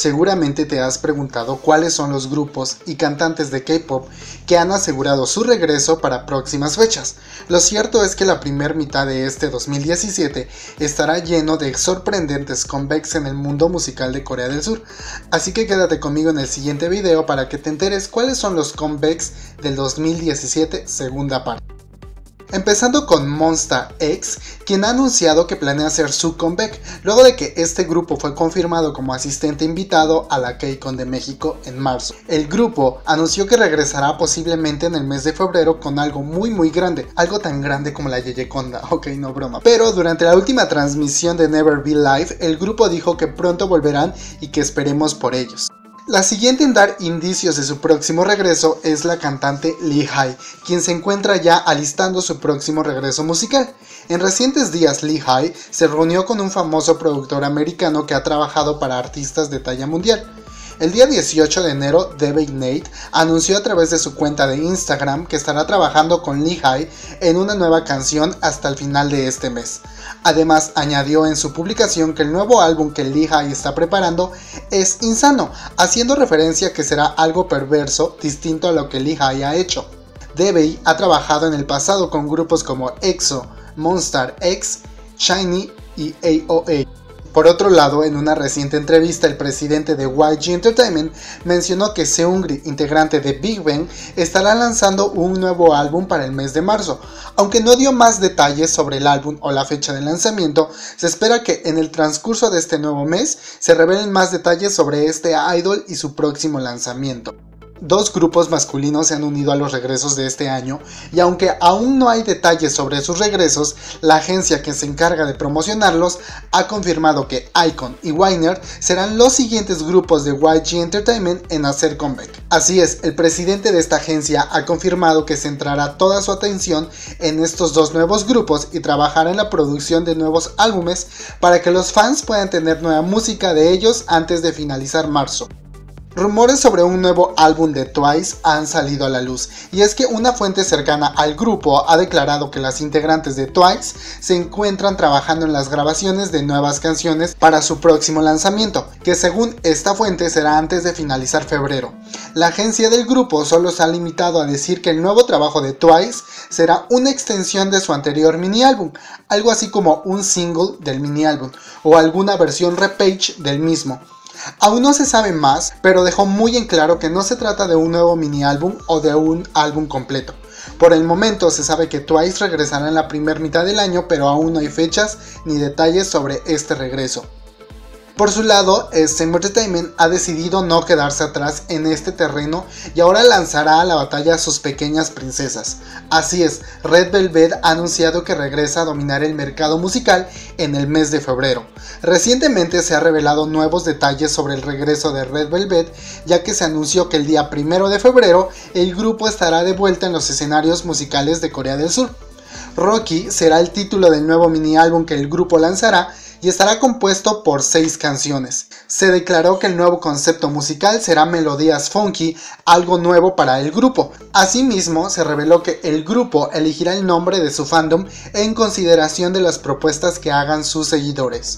Seguramente te has preguntado cuáles son los grupos y cantantes de K-pop que han asegurado su regreso para próximas fechas. Lo cierto es que la primera mitad de este 2017 estará lleno de sorprendentes comebacks en el mundo musical de Corea del Sur, así que quédate conmigo en el siguiente video para que te enteres cuáles son los comebacks del 2017 segunda parte. Empezando con Monsta X, quien ha anunciado que planea hacer su comeback, luego de que este grupo fue confirmado como asistente invitado a la KCON de México en marzo. El grupo anunció que regresará posiblemente en el mes de febrero con algo muy grande, algo tan grande como la Yeyeconda, ok, no broma. Pero durante la última transmisión de Never Be Live, el grupo dijo que pronto volverán y que esperemos por ellos. La siguiente en dar indicios de su próximo regreso es la cantante Lee Hi, quien se encuentra ya alistando su próximo regreso musical. En recientes días Lee Hi se reunió con un famoso productor americano que ha trabajado para artistas de talla mundial. El día 18 de enero, Devey Nate anunció a través de su cuenta de Instagram que estará trabajando con Lee Hi en una nueva canción hasta el final de este mes. Además, añadió en su publicación que el nuevo álbum que Lee Hi está preparando es insano, haciendo referencia a que será algo perverso, distinto a lo que Lee Hi ha hecho. Devey ha trabajado en el pasado con grupos como EXO, Monsta X, SHINee y AOA. Por otro lado, en una reciente entrevista, el presidente de YG Entertainment mencionó que Seungri, integrante de Big Bang, estará lanzando un nuevo álbum para el mes de marzo. Aunque no dio más detalles sobre el álbum o la fecha de lanzamiento, se espera que en el transcurso de este nuevo mes se revelen más detalles sobre este idol y su próximo lanzamiento. Dos grupos masculinos se han unido a los regresos de este año y aunque aún no hay detalles sobre sus regresos, la agencia que se encarga de promocionarlos ha confirmado que iKON y Winer serán los siguientes grupos de YG Entertainment en hacer comeback. Así es, el presidente de esta agencia ha confirmado que centrará toda su atención en estos dos nuevos grupos y trabajará en la producción de nuevos álbumes para que los fans puedan tener nueva música de ellos antes de finalizar marzo. Rumores sobre un nuevo álbum de Twice han salido a la luz, y es que una fuente cercana al grupo ha declarado que las integrantes de Twice se encuentran trabajando en las grabaciones de nuevas canciones para su próximo lanzamiento, que según esta fuente será antes de finalizar febrero. La agencia del grupo solo se ha limitado a decir que el nuevo trabajo de Twice será una extensión de su anterior mini álbum, algo así como un single del mini álbum o alguna versión repage del mismo. Aún no se sabe más, pero dejó muy en claro que no se trata de un nuevo mini álbum o de un álbum completo. Por el momento se sabe que Twice regresará en la primera mitad del año, pero aún no hay fechas ni detalles sobre este regreso. Por su lado, SM Entertainment ha decidido no quedarse atrás en este terreno y ahora lanzará a la batalla a sus pequeñas princesas. Así es, Red Velvet ha anunciado que regresa a dominar el mercado musical en el mes de febrero. Recientemente se han revelado nuevos detalles sobre el regreso de Red Velvet, ya que se anunció que el día 1 de febrero el grupo estará de vuelta en los escenarios musicales de Corea del Sur. Rocky será el título del nuevo mini álbum que el grupo lanzará y estará compuesto por 6 canciones. Se declaró que el nuevo concepto musical será melodías funky, algo nuevo para el grupo. Asimismo, se reveló que el grupo elegirá el nombre de su fandom en consideración de las propuestas que hagan sus seguidores.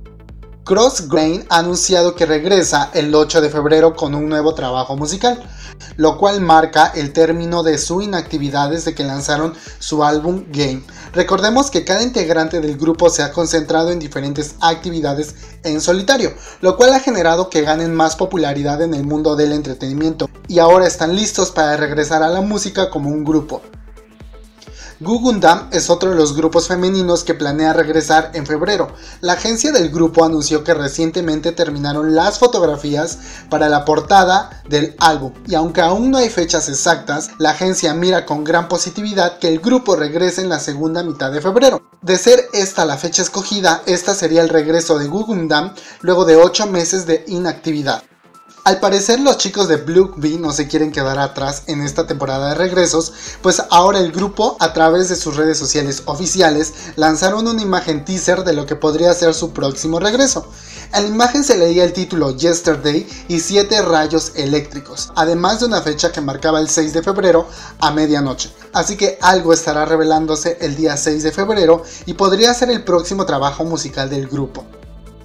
Crossgrain ha anunciado que regresa el 8 de febrero con un nuevo trabajo musical, lo cual marca el término de su inactividad desde que lanzaron su álbum Game. Recordemos que cada integrante del grupo se ha concentrado en diferentes actividades en solitario, lo cual ha generado que ganen más popularidad en el mundo del entretenimiento y ahora están listos para regresar a la música como un grupo. Gugundam es otro de los grupos femeninos que planea regresar en febrero. La agencia del grupo anunció que recientemente terminaron las fotografías para la portada del álbum y aunque aún no hay fechas exactas, la agencia mira con gran positividad que el grupo regrese en la segunda mitad de febrero. De ser esta la fecha escogida, esta sería el regreso de Gugundam luego de 8 meses de inactividad. Al parecer los chicos de BLUKB no se quieren quedar atrás en esta temporada de regresos, pues ahora el grupo a través de sus redes sociales oficiales lanzaron una imagen teaser de lo que podría ser su próximo regreso. En la imagen se leía el título Yesterday y 7 rayos eléctricos, además de una fecha que marcaba el 6 de febrero a medianoche. Así que algo estará revelándose el día 6 de febrero y podría ser el próximo trabajo musical del grupo.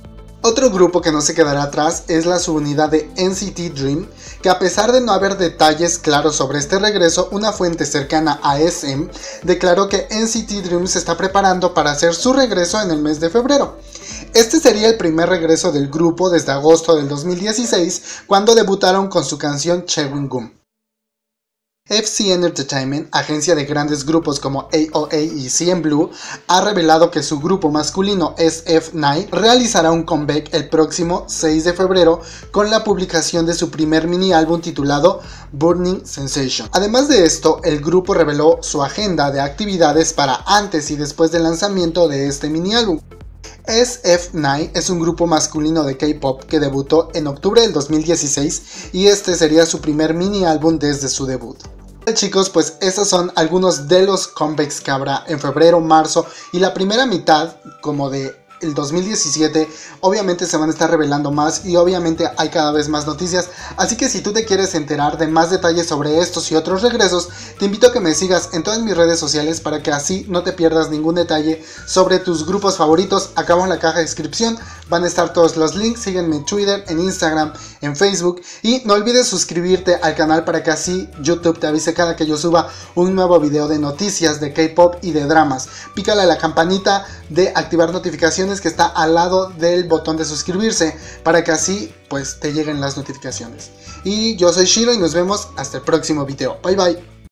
Otro grupo que no se quedará atrás es la subunidad de NCT Dream, que a pesar de no haber detalles claros sobre este regreso, una fuente cercana a SM declaró que NCT Dream se está preparando para hacer su regreso en el mes de febrero. Este sería el primer regreso del grupo desde agosto del 2016, cuando debutaron con su canción Chewing Gum. FCN Entertainment, agencia de grandes grupos como AOA y CNBLUE, ha revelado que su grupo masculino SF9 realizará un comeback el próximo 6 de febrero con la publicación de su primer mini álbum titulado Burning Sensation. Además de esto, el grupo reveló su agenda de actividades para antes y después del lanzamiento de este mini álbum. SF9 es un grupo masculino de K-pop que debutó en octubre del 2016 y este sería su primer mini álbum desde su debut. Chicos, pues esos son algunos de los comebacks que habrá en febrero, marzo y la primera mitad como de el 2017. Obviamente se van a estar revelando más y obviamente hay cada vez más noticias, así que si tú te quieres enterar de más detalles sobre estos y otros regresos, te invito a que me sigas en todas mis redes sociales para que así no te pierdas ningún detalle sobre tus grupos favoritos. Acá abajo en la caja de descripción van a estar todos los links. Sígueme en Twitter, en Instagram, en Facebook y no olvides suscribirte al canal para que así YouTube te avise cada que yo suba un nuevo video de noticias de K-pop y de dramas. Pícale a la campanita de activar notificaciones que está al lado del botón de suscribirse para que así pues te lleguen las notificaciones. Y yo soy Shiro y nos vemos hasta el próximo video. Bye bye.